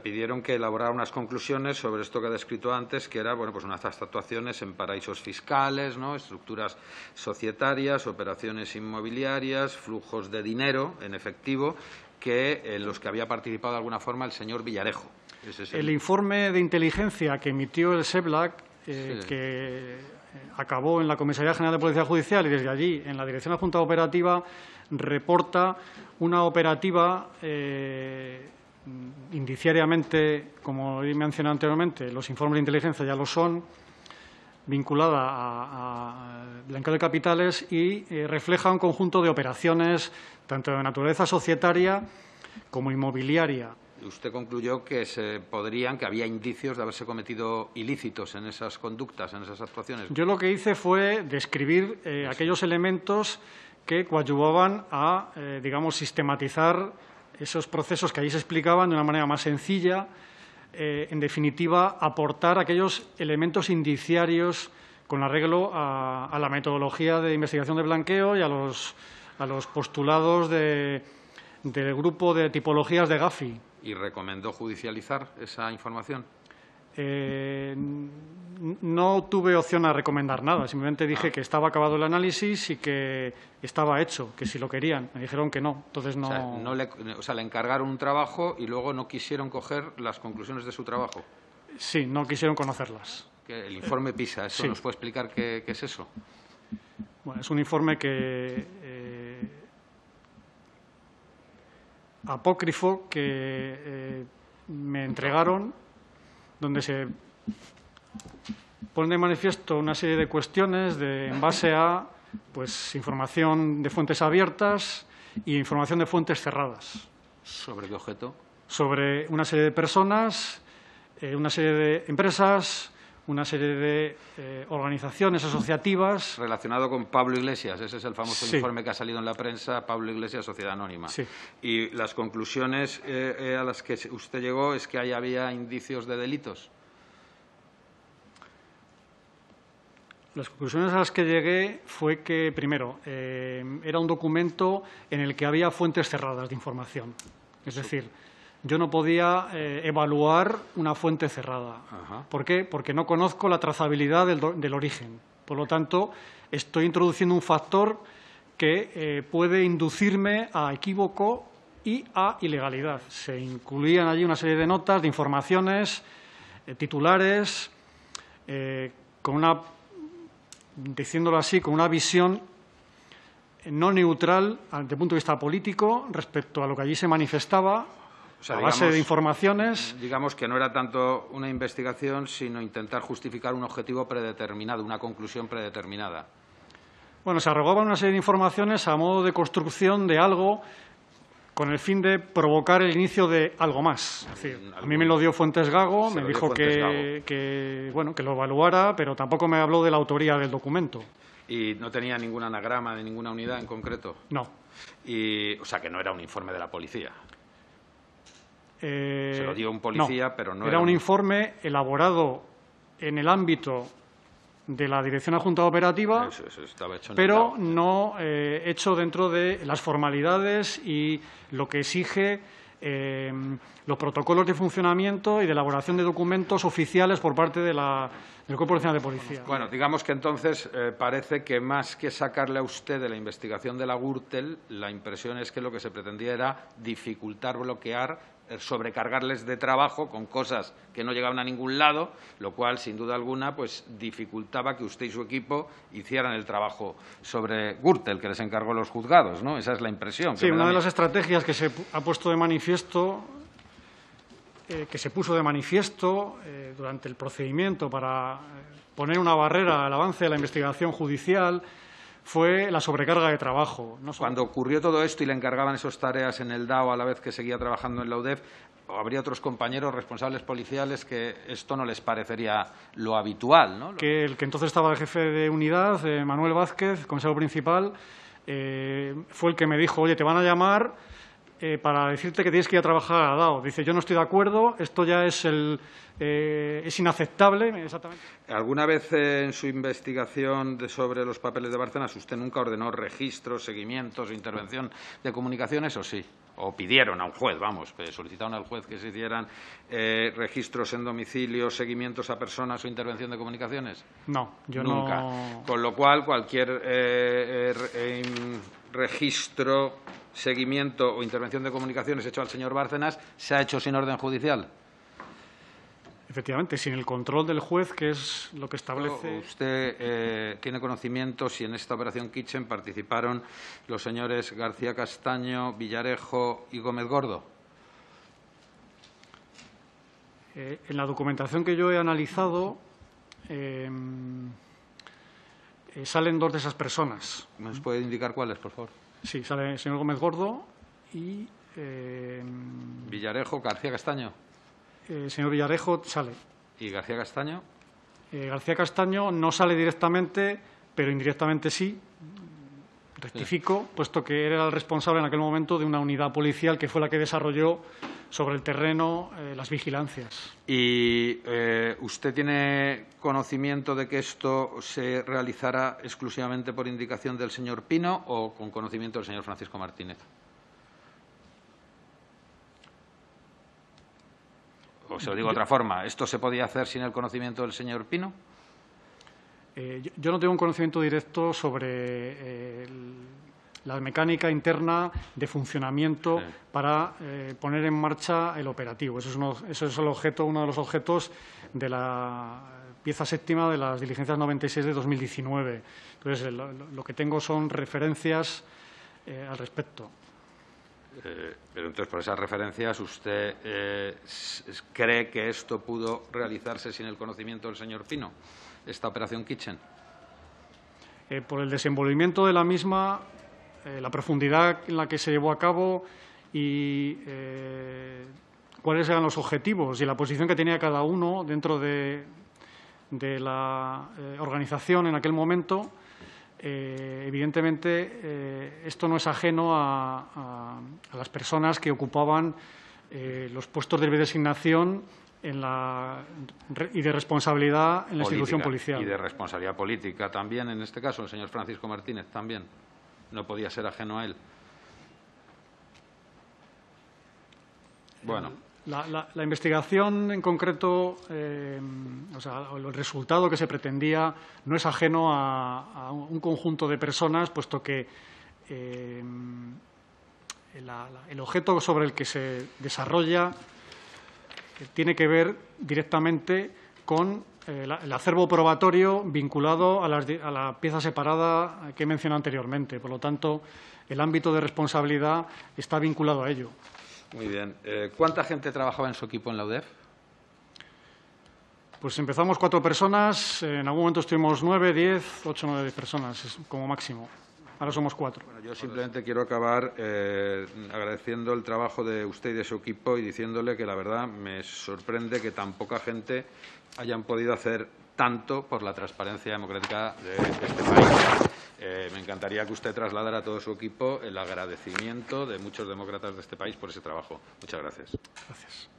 pidieron que elaborara unas conclusiones sobre esto que he descrito antes, que era bueno, pues unas actuaciones en paraísos fiscales, ¿no? Estructuras societarias, operaciones inmobiliarias, flujos de dinero en efectivo, en los que había participado de alguna forma el señor Villarejo. Ese es el informe de inteligencia que emitió el SEBLAC, que acabó en la Comisaría General de Policía Judicial y desde allí en la Dirección Adjunta Operativa, reporta una operativa indiciariamente, como he mencionado anteriormente, los informes de inteligencia ya lo son, vinculada a blanqueo de capitales y refleja un conjunto de operaciones tanto de naturaleza societaria como inmobiliaria. Usted concluyó que que había indicios de haberse cometido ilícitos en esas conductas, en esas actuaciones. Yo lo que hice fue describir aquellos elementos que coadyuvaban a, digamos, sistematizar esos procesos que allí se explicaban de una manera más sencilla, en definitiva, aportar aquellos elementos indiciarios con arreglo a la metodología de investigación de blanqueo y a los postulados del grupo de tipologías de Gafi. ¿Y recomendó judicializar esa información? No tuve opción a recomendar nada, simplemente dije que estaba acabado el análisis y que estaba hecho, que si lo querían. Me dijeron que no, entonces no... O sea, le encargaron un trabajo y luego no quisieron coger las conclusiones de su trabajo. Sí, no quisieron conocerlas. El informe PISA, ¿eso nos puede explicar qué es eso? Bueno, es un informe que apócrifo que me entregaron, donde se pone de manifiesto una serie de cuestiones en base a información de fuentes abiertas e información de fuentes cerradas. ¿Sobre qué objeto? Sobre una serie de personas, una serie de empresas, una serie de organizaciones asociativas. Relacionado con Pablo Iglesias, ese es el famoso informe que ha salido en la prensa, Pablo Iglesias, Sociedad Anónima. Sí. Y las conclusiones a las que usted llegó es que ahí había indicios de delitos. Las conclusiones a las que llegué fue que, primero, era un documento en el que había fuentes cerradas de información. Es decir, yo no podía evaluar una fuente cerrada. Ajá. ¿Por qué? Porque no conozco la trazabilidad del origen. Por lo tanto, estoy introduciendo un factor que puede inducirme a equívoco y a ilegalidad. Se incluían allí una serie de notas, de informaciones, titulares, diciéndolo así, con una visión no neutral desde el punto de vista político respecto a lo que allí se manifestaba. O sea, a base de informaciones. Digamos que no era tanto una investigación, sino intentar justificar un objetivo predeterminado, una conclusión predeterminada. Bueno, se arrogaban una serie de informaciones a modo de construcción de algo con el fin de provocar el inicio de algo más. Es decir, a mí me lo dio Fuentes Gago, me dijo que lo evaluara, pero tampoco me habló de la autoría del documento. ¿Y no tenía ningún anagrama de ninguna unidad en concreto? No. O sea, que no era un informe de la policía. Se lo dio un policía, pero no era un informe elaborado en el ámbito de la Dirección Adjunta Operativa, eso estaba hecho pero no hecho dentro de las formalidades y lo que exige los protocolos de funcionamiento y de elaboración de documentos oficiales por parte del Cuerpo Nacional de Policía. Bueno, digamos que entonces parece que más que sacarle a usted de la investigación de la Gürtel, la impresión es que lo que se pretendía era dificultar, bloquear, sobrecargarles de trabajo con cosas que no llegaban a ningún lado, lo cual, sin duda alguna, pues dificultaba que usted y su equipo hicieran el trabajo sobre Gürtel, que les encargó los juzgados, ¿no? Esa es la impresión. Sí, una de las estrategias que se ha puesto de manifiesto, durante el procedimiento para poner una barrera al avance de la investigación judicial fue la sobrecarga de trabajo. Cuando ocurrió todo esto y le encargaban esas tareas en el DAO a la vez que seguía trabajando en la UDEF, habría otros compañeros responsables policiales que esto no les parecería lo habitual, ¿no? Que el que entonces estaba el jefe de unidad, Manuel Vázquez, comisario principal, fue el que me dijo, oye, te van a llamar para decirte que tienes que ir a trabajar a DAO. Dice, yo no estoy de acuerdo, esto ya es inaceptable. Exactamente. ¿Alguna vez en su investigación sobre los papeles de Bárcenas usted nunca ordenó registros, seguimientos o intervención de comunicaciones, o sí? O pidieron a un juez, vamos, solicitaron al juez que se hicieran registros en domicilio, seguimientos a personas o intervención de comunicaciones? No, yo nunca. No. Con lo cual, cualquier registro, seguimiento o intervención de comunicaciones hecho al señor Bárcenas se ha hecho sin orden judicial. Efectivamente, sin el control del juez, que es lo que establece. ¿Usted tiene conocimiento si en esta operación Kitchen participaron los señores García Castaño, Villarejo y Gómez Gordo? En la documentación que yo he analizado salen dos de esas personas. ¿Nos puede indicar cuáles, por favor? Sí, sale el señor Gómez Gordo y… Villarejo, García Castaño. El señor Villarejo sale. ¿Y García Castaño? García Castaño no sale directamente, pero indirectamente sí. Rectifico, puesto que era el responsable en aquel momento de una unidad policial que fue la que desarrolló sobre el terreno las vigilancias. ¿Y usted tiene conocimiento de que esto se realizará exclusivamente por indicación del señor Pino o con conocimiento del señor Francisco Martínez? O se lo digo de otra forma, ¿esto se podía hacer sin el conocimiento del señor Pino? Yo no tengo un conocimiento directo sobre la mecánica interna de funcionamiento para poner en marcha el operativo. Eso es el objeto, uno de los objetos de la pieza séptima de las diligencias 96 de 2019. Entonces, lo que tengo son referencias al respecto. Pero entonces, por esas referencias, ¿usted cree que esto pudo realizarse sin el conocimiento del señor Pino, esta operación Kitchen? Por el desenvolvimiento de la misma, la profundidad en la que se llevó a cabo y cuáles eran los objetivos y la posición que tenía cada uno dentro de la organización en aquel momento. Evidentemente, esto no es ajeno a las personas que ocupaban los puestos de designación y de responsabilidad en la institución policial. Y de responsabilidad política también, en este caso, el señor Francisco Martínez también. No podía ser ajeno a él. Bueno. La investigación en concreto, o sea, el resultado que se pretendía no es ajeno a un conjunto de personas, puesto que el objeto sobre el que se desarrolla tiene que ver directamente con el acervo probatorio vinculado a la pieza separada que he mencionado anteriormente. Por lo tanto, el ámbito de responsabilidad está vinculado a ello. Muy bien. ¿Cuánta gente trabajaba en su equipo en la UDEF? Pues empezamos 4 personas, en algún momento estuvimos 9, 10, 8, 9 personas como máximo. Ahora somos 4. Bueno, yo simplemente quiero acabar agradeciendo el trabajo de usted y de su equipo y diciéndole que la verdad me sorprende que tan poca gente hayan podido hacer tanto por la transparencia democrática de este país. Me encantaría que usted trasladara a todo su equipo el agradecimiento de muchos demócratas de este país por ese trabajo. Muchas gracias. Gracias.